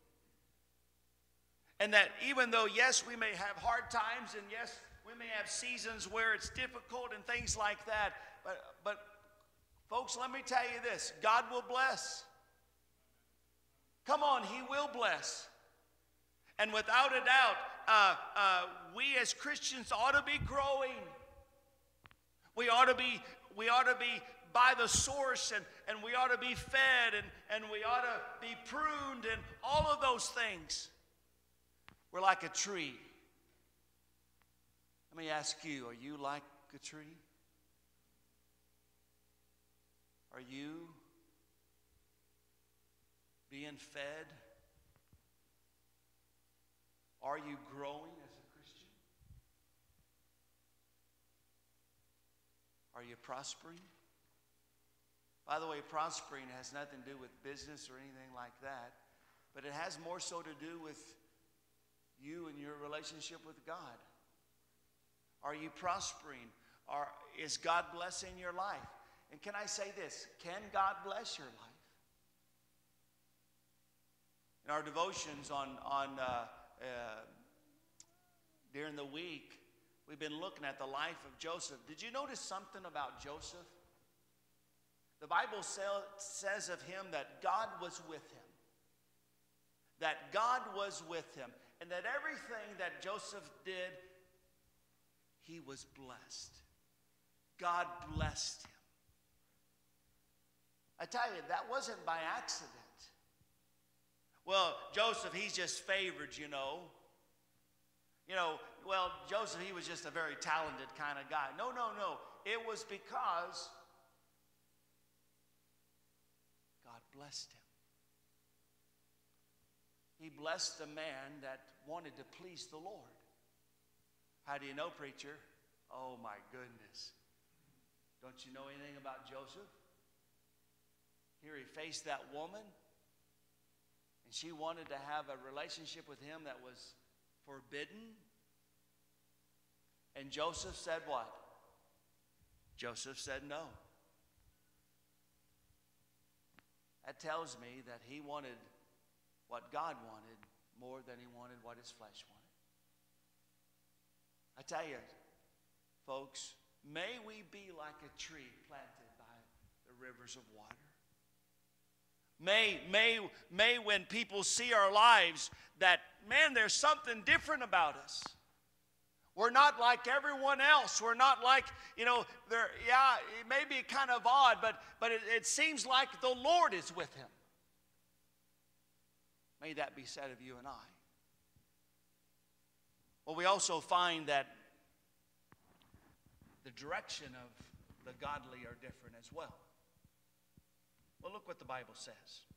And that even though, yes, we may have hard times, and yes, we may have seasons where it's difficult and things like that, but folks, let me tell you this, God will bless. Come on, He will bless. And without a doubt, we as Christians ought to be growing. We ought to be by the source, and we ought to be fed, and we ought to be pruned, and all of those things. We're like a tree. Let me ask you, are you like a tree? Are you being fed? Are you growing as a Christian? Are you prospering? By the way, prospering has nothing to do with business or anything like that, but it has more so to do with you and your relationship with God. Are you prospering? Is God blessing your life? And can I say this? Can God bless your life? In our devotions during the week, we've been looking at the life of Joseph. Did you notice something about Joseph? The Bible says of him that God was with him. That God was with him. And that everything that Joseph did, he was blessed. God blessed him. I tell you, that wasn't by accident. Well, Joseph, he's just favored, well, Joseph, he was just a very talented kind of guy. No. It was because God blessed him. He blessed the man that wanted to please the Lord. How do you know, preacher? Oh, my goodness. Don't you know anything about Joseph? Here he faced that woman, and she wanted to have a relationship with him that was forbidden. And Joseph said what? Joseph said no. That tells me that he wanted what God wanted more than he wanted what his flesh wanted. I tell you, folks, may we be like a tree planted by the rivers of water. May when people see our lives that, man, there's something different about us. We're not like everyone else. We're not like, it may be kind of odd, but it seems like the Lord is with him. May that be said of you and I. Well, we also find that the direction of the godly are different as well. Well, look what the Bible says.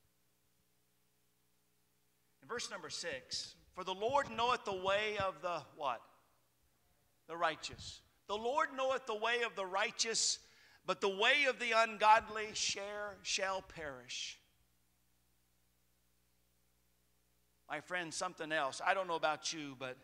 In verse number 6, for the Lord knoweth the way of the what? The righteous. The Lord knoweth the way of the righteous, but the way of the ungodly shall perish. My friend, something else. I don't know about you, but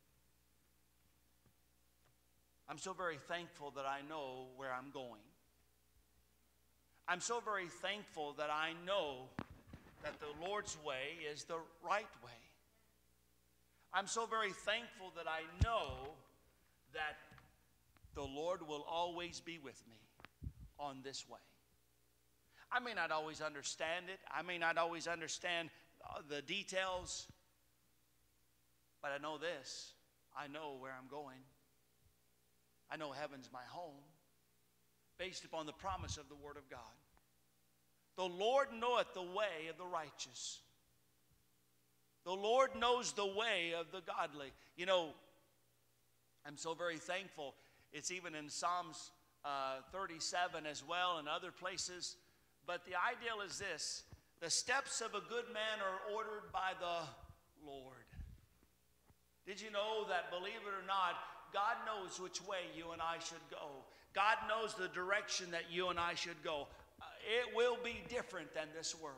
I'm so very thankful that I know where I'm going. I'm so very thankful that I know that the Lord's way is the right way. I'm so very thankful that I know that the Lord will always be with me on this way. I may not always understand it. I may not always understand the details. But I know this. I know where I'm going. I know heaven's my home, based upon the promise of the Word of God. The Lord knoweth the way of the righteous. The Lord knows the way of the godly. I'm so very thankful. It's even in Psalms 37 as well and other places. But the ideal is this: the steps of a good man are ordered by the Lord. Did you know that, believe it or not, God knows which way you and I should go? God knows the direction that you and I should go. It will be different than this world.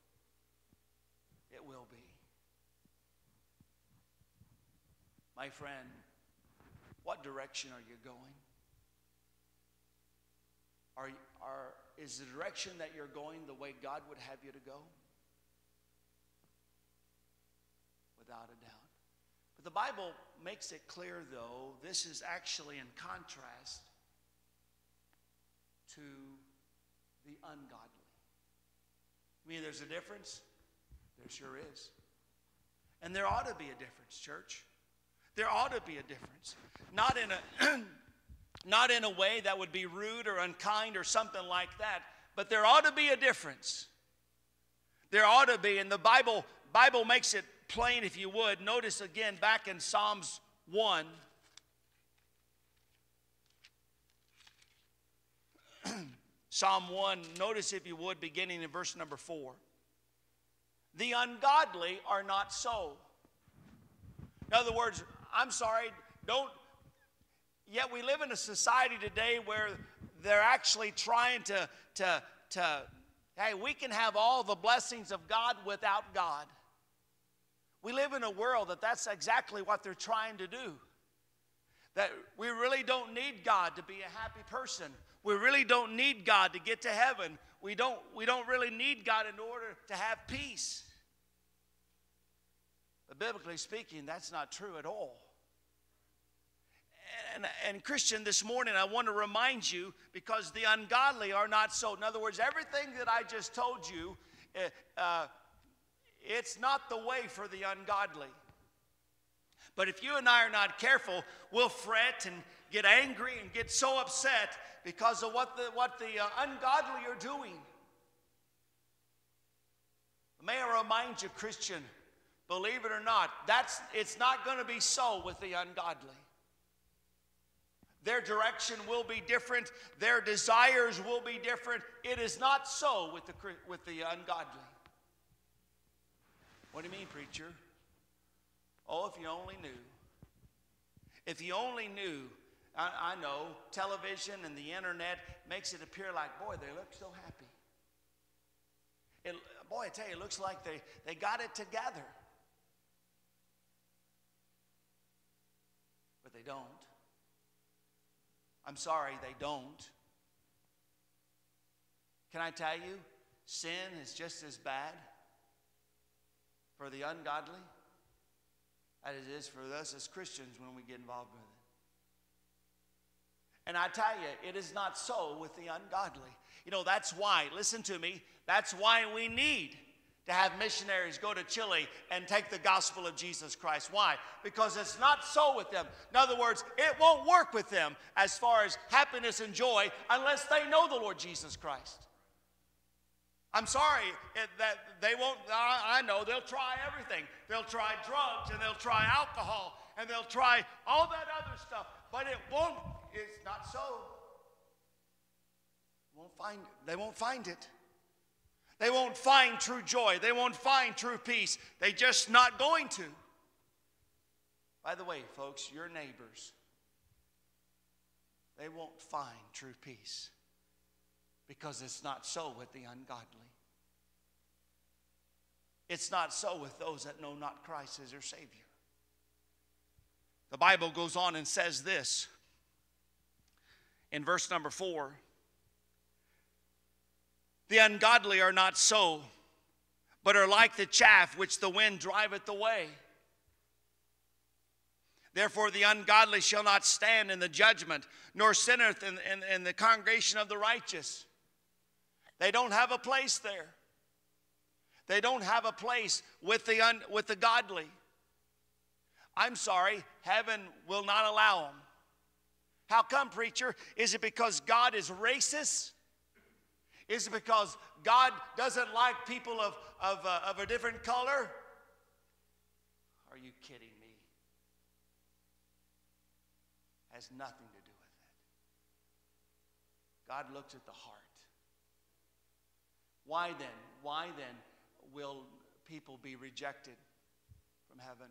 It will be. My friend, what direction are you going? Is the direction that you're going the way God would have you to go? Without a doubt. But the Bible makes it clear, though, this is actually in contrast to the ungodly. I mean, there's a difference? There sure is. And there ought to be a difference, church. There ought to be a difference. Not in a way that would be rude or unkind or something like that, but there ought to be a difference. There ought to be, and the Bible makes it plain, if you would. Notice again back in Psalms 1. Psalm 1, notice if you would, beginning in verse number 4. The ungodly are not so. In other words, I'm sorry, yet we live in a society today where they're actually trying to hey, we can have all the blessings of God without God. We live in a world that's exactly what they're trying to do. That we really don't need God to be a happy person. We really don't need God to get to heaven. We don't really need God in order to have peace. But biblically speaking, that's not true at all. And Christian, this morning I want to remind you, because the ungodly are not so. In other words, everything that I just told you, it's not the way for the ungodly. But if you and I are not careful, we'll fret and get angry and get so upset because of what the ungodly are doing. May I remind you, Christian, believe it or not, it's not going to be so with the ungodly. Their direction will be different. Their desires will be different. It is not so with the ungodly. What do you mean, preacher? Oh, if you only knew. If you only knew. I know television and the internet makes it appear like, boy, they look so happy. Boy, I tell you, it looks like they got it together. But they don't. I'm sorry, they don't. Can I tell you, sin is just as bad for the ungodly as it is for us as Christians when we get involved with it. And I tell you, it is not so with the ungodly. You know, that's why, listen to me, that's why we need to have missionaries go to Chile and take the gospel of Jesus Christ. Why? Because it's not so with them. In other words, it won't work with them as far as happiness and joy unless they know the Lord Jesus Christ. I'm sorry that they won't. I know they'll try everything. They'll try drugs and they'll try alcohol and they'll try all that other stuff. But it won't. It's not so. They won't find it. They won't find true joy. They won't find true peace. They're just not going to. By the way, folks, your neighbors, they won't find true peace because it's not so with the ungodly. It's not so with those that know not Christ as their Savior. The Bible goes on and says this in verse number 4. The ungodly are not so, but are like the chaff which the wind driveth away. Therefore the ungodly shall not stand in the judgment, nor sinneth in the congregation of the righteous. They don't have a place there. They don't have a place with the godly. I'm sorry, heaven will not allow them. How come, preacher? Is it because God is racist? Is it because God doesn't like people of a different color? Are you kidding me? Has nothing to do with that. God looks at the heart. Why then will people be rejected from heaven?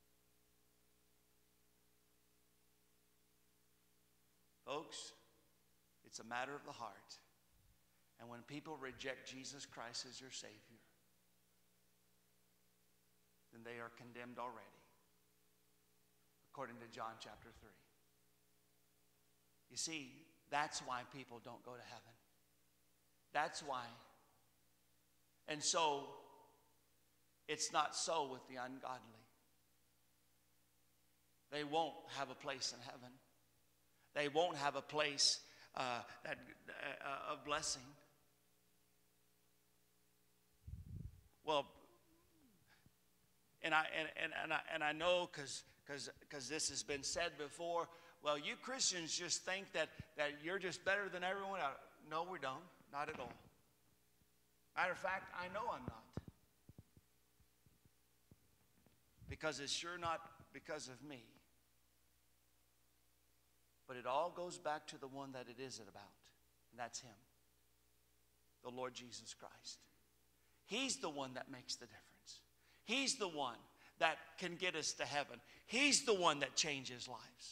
Folks, it's a matter of the heart. And when people reject Jesus Christ as your Savior, then they are condemned already, according to John chapter 3. You see, that's why people don't go to heaven. That's why. And so, it's not so with the ungodly. They won't have a place in heaven. They won't have a place of blessing. Well, and I know because this has been said before. Well, you Christians just think that you're just better than everyone else. No, we don't. Not at all. Matter of fact, I know I'm not. Because it's sure not because of me. But it all goes back to the one that it is about. And that's Him. The Lord Jesus Christ. He's the one that makes the difference. He's the one that can get us to heaven. He's the one that changes lives.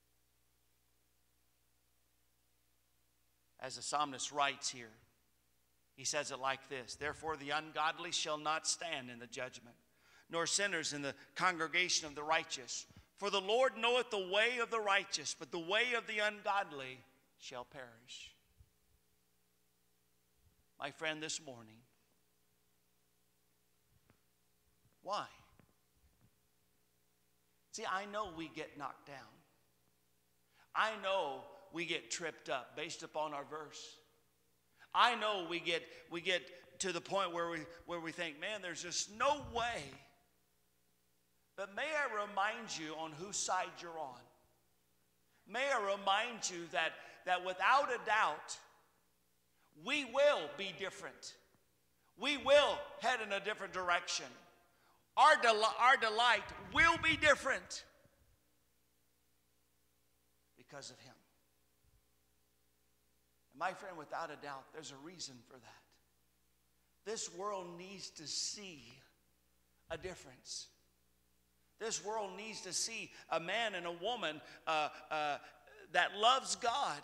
As the psalmist writes here, he says it like this: "Therefore the ungodly shall not stand in the judgment, nor sinners in the congregation of the righteous. For the Lord knoweth the way of the righteous, but the way of the ungodly shall perish." My friend, this morning, why? See, I know we get knocked down. I know we get tripped up based upon our verse. I know we get to the point where we think, man, there's just no way. But may I remind you on whose side you're on. May I remind you that without a doubt, we will be different. We will head in a different direction. Our delight will be different because of Him. And my friend, without a doubt, there's a reason for that. This world needs to see a difference. This world needs to see a man and a woman that loves God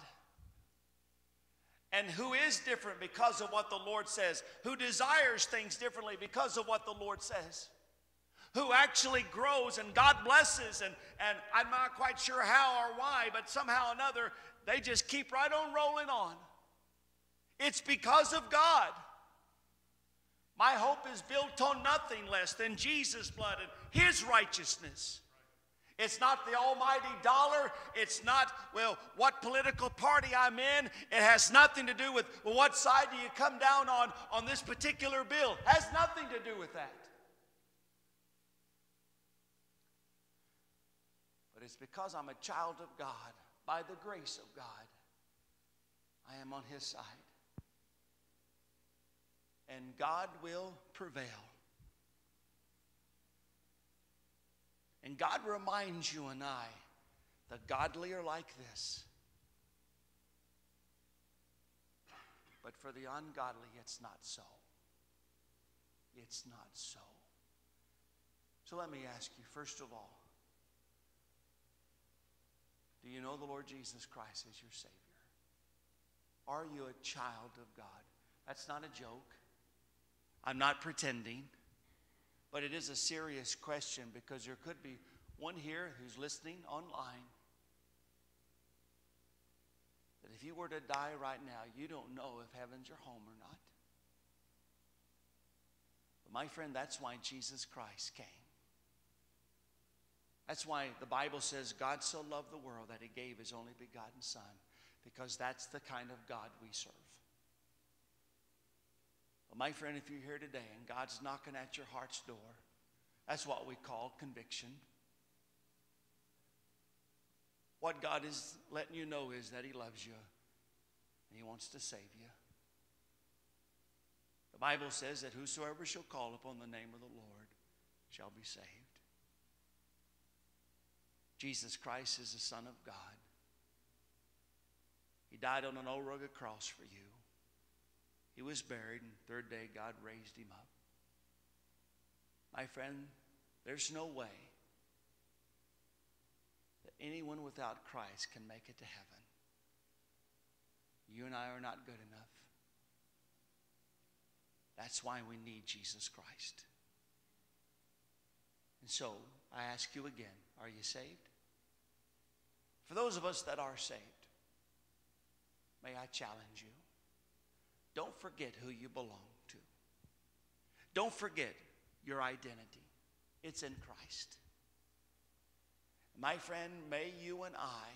and who is different because of what the Lord says, who desires things differently because of what the Lord says, who actually grows and God blesses, and I'm not quite sure how or why, but somehow or another, they just keep right on rolling on. It's because of God. My hope is built on nothing less than Jesus' blood and His righteousness. It's not the almighty dollar. It's not, well, what political party I'm in. It has nothing to do with, well, what side do you come down on this particular bill. It has nothing to do with that. But it's because I'm a child of God, by the grace of God, I am on His side. And God will prevail. And God reminds you and I, the godly are like this. But for the ungodly, it's not so. It's not so. So let me ask you, first of all, do you know the Lord Jesus Christ as your Savior? Are you a child of God? That's not a joke. I'm not pretending. But it is a serious question, because there could be one here who's listening online that if you were to die right now, you don't know if heaven's your home or not. But my friend, that's why Jesus Christ came. That's why the Bible says God so loved the world that He gave His only begotten Son, because that's the kind of God we serve. But my friend, if you're here today and God's knocking at your heart's door, that's what we call conviction. What God is letting you know is that He loves you and He wants to save you. The Bible says that whosoever shall call upon the name of the Lord shall be saved. Jesus Christ is the Son of God. He died on an old rugged cross for you. He was buried, and third day God raised him up. My friend, there's no way that anyone without Christ can make it to heaven. You and I are not good enough. That's why we need Jesus Christ. And so, I ask you again, are you saved? For those of us that are saved, may I challenge you. Don't forget who you belong to. Don't forget your identity. It's in Christ. My friend, may you and I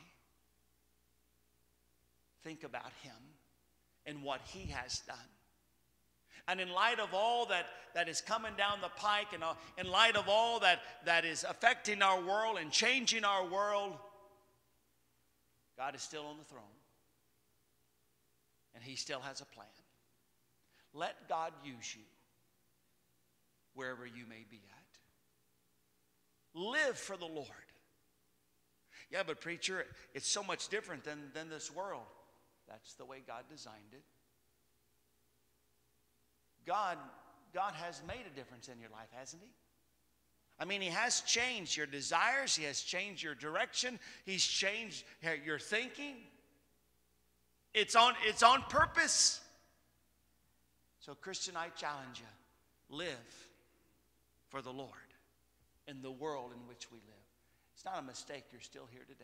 think about him and what he has done. And in light of all that is coming down the pike, and in light of all that is affecting our world and changing our world, God is still on the throne. And he still has a plan. Let God use you wherever you may be at. Live for the Lord. Yeah, but preacher, it's so much different than this world. That's the way God designed it. God has made a difference in your life, hasn't he? I mean, he has changed your desires. He has changed your direction. He's changed your thinking. It's on purpose. So, Christian, I challenge you. Live for the Lord in the world in which we live. It's not a mistake you're still here today.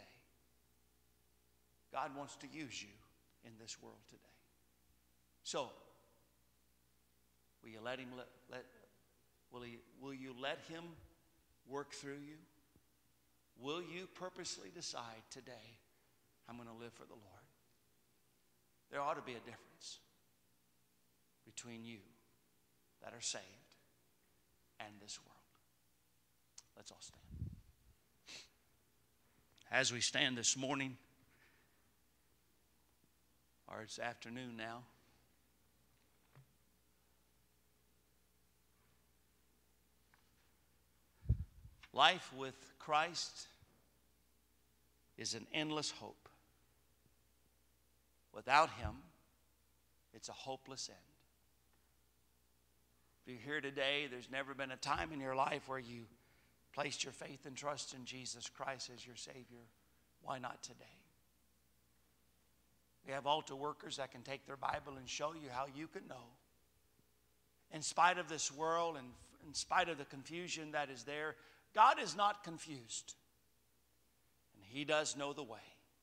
God wants to use you in this world today. So, will you let him will you let him work through you? Will you purposely decide today, I'm going to live for the Lord? There ought to be a difference between you that are saved and this world. Let's all stand. As we stand this morning, or it's afternoon now, life with Christ is an endless hope. Without him, it's a hopeless end. If you're here today, there's never been a time in your life where you placed your faith and trust in Jesus Christ as your Savior. Why not today? We have altar workers that can take their Bible and show you how you can know. In spite of this world and in spite of the confusion that is there, God is not confused. And he does know the way.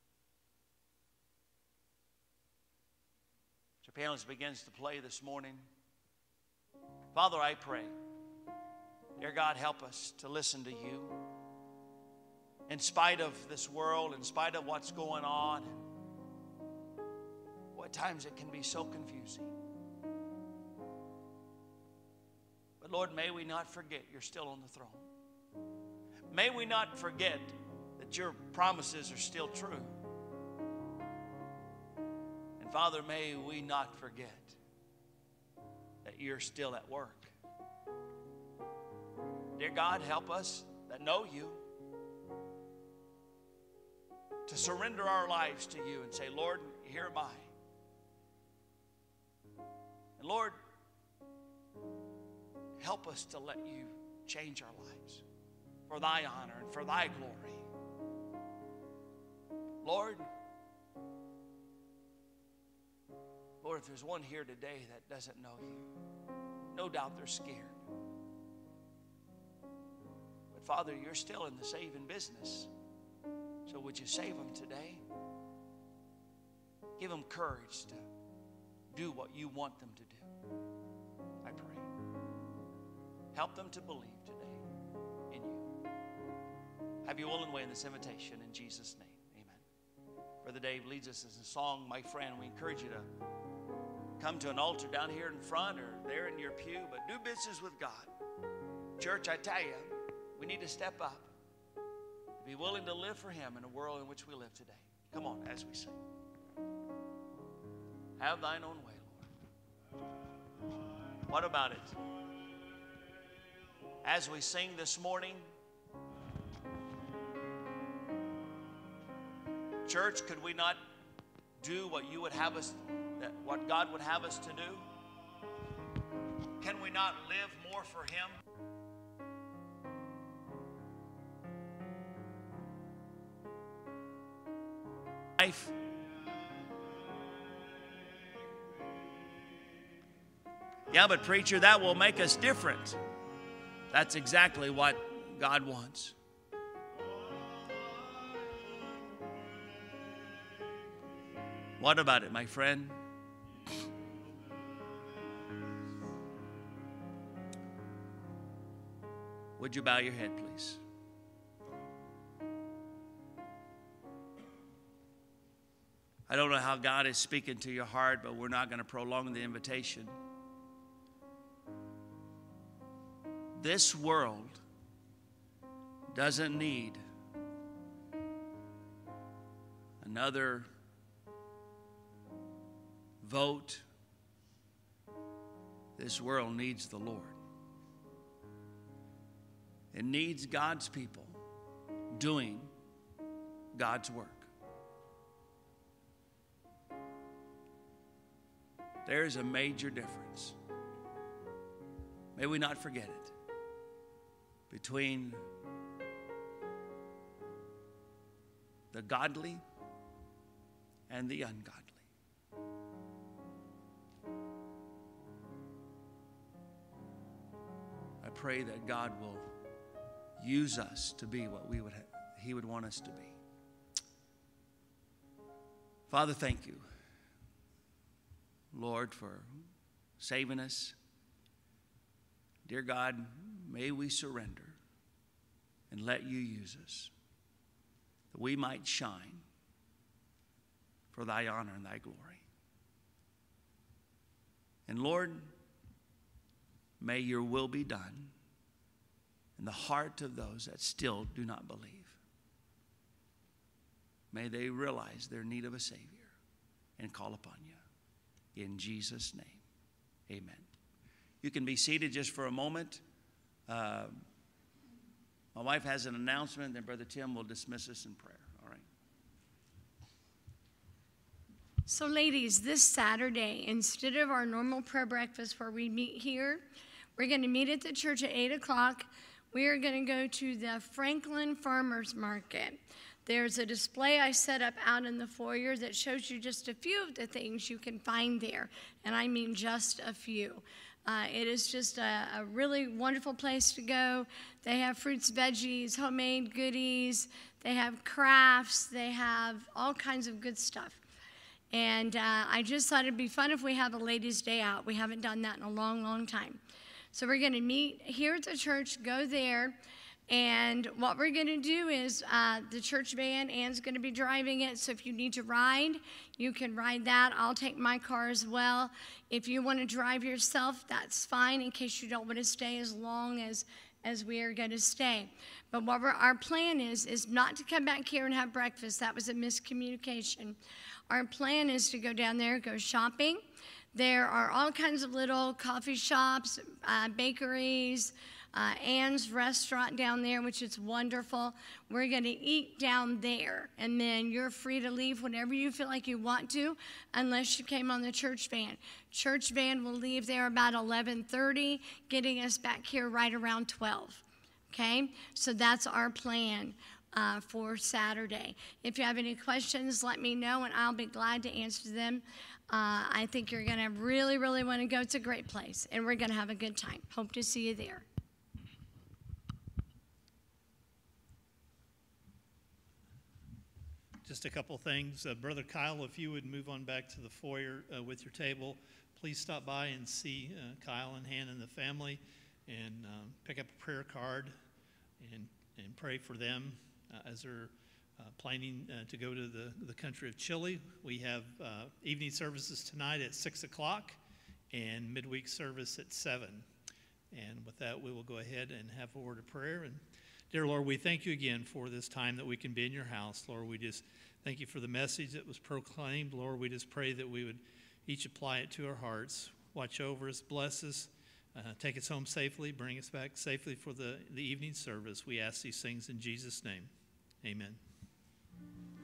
So pianist begins to play this morning. Father, I pray, dear God, help us to listen to you. In spite of this world, in spite of what's going on, at times it can be so confusing. But Lord, may we not forget you're still on the throne. May we not forget that your promises are still true. And Father, may we not forget that you're still at work. Dear God, help us that know you to surrender our lives to you and say, Lord, here am I. And Lord, help us to let you change our lives for thy honor and for thy glory. Lord, if there's one here today that doesn't know you, no doubt they're scared. But Father, you're still in the saving business. So would you save them today? Give them courage to do what you want them to do. I pray. Help them to believe today in you. Have your will and way in this invitation in Jesus' name. Amen. Brother Dave leads us in a song, my friend. We encourage you to come to an altar down here in front or there in your pew, but do business with God. Church, I tell you, we need to step up, to be willing to live for him in a world in which we live today. Come on, as we sing. Have thine own way, Lord. What about it? As we sing this morning, church, could we not do what you would have us, what God would have us to do? Can we not live more for Him? Life. Yeah, but preacher, that will make us different. That's exactly what God wants. What about it, my friend? Would you bow your head, please? I don't know how God is speaking to your heart, but we're not going to prolong the invitation. This world doesn't need another vote. This world needs the Lord. It needs God's people doing God's work. There is a major difference. May we not forget it. Between the godly and the ungodly. I pray that God will use us to be what He would want us to be. Father, thank you, Lord, for saving us. Dear God, may we surrender and let you use us, that we might shine for thy honor and thy glory. And Lord, may your will be done in the heart of those that still do not believe. May they realize their need of a Savior and call upon you. In Jesus' name, amen. You can be seated just for a moment. My wife has an announcement, then Brother Tim will dismiss us in prayer. All right. So ladies, this Saturday, instead of our normal prayer breakfast where we meet here, we're going to meet at the church at 8 o'clock. We are going to go to the Franklin Farmers Market. There's a display I set up out in the foyer that shows you just a few of the things you can find there, and I mean just a few. It is just a really wonderful place to go. They have fruits, veggies, homemade goodies. They have crafts. They have all kinds of good stuff. And I just thought it'd be fun if we have a ladies' day out. We haven't done that in a long, long time. So we're going to meet here at the church, go there. And what we're going to do is the church van, Ann's going to be driving it. So if you need to ride, you can ride that. I'll take my car as well. If you want to drive yourself, that's fine in case you don't want to stay as long as we are going to stay. But what our plan is not to come back here and have breakfast. That was a miscommunication. Our plan is to go down there, go shopping. There are all kinds of little coffee shops, bakeries, Ann's restaurant down there, which is wonderful. We're going to eat down there, and then you're free to leave whenever you feel like you want to, unless you came on the church van. Church van will leave there about 11:30, getting us back here right around 12. Okay? So that's our plan for Saturday. If you have any questions, let me know, and I'll be glad to answer them. I think you're going to really, really want to go. It's a great place, and we're going to have a good time. Hope to see you there. Just a couple things. Brother Kyle, if you would move on back to the foyer with your table, please stop by and see Kyle and Hannah and the family, and pick up a prayer card and pray for them as they're planning to go to the country of Chile. We have evening services tonight at 6 o'clock and midweek service at 7. And with that, we will go ahead and have a word of prayer. And dear Lord, we thank you again for this time that we can be in your house. Lord, we just thank you for the message that was proclaimed. Lord, we just pray that we would each apply it to our hearts. Watch over us, bless us, take us home safely, bring us back safely for the evening service. We ask these things in Jesus' name. Amen.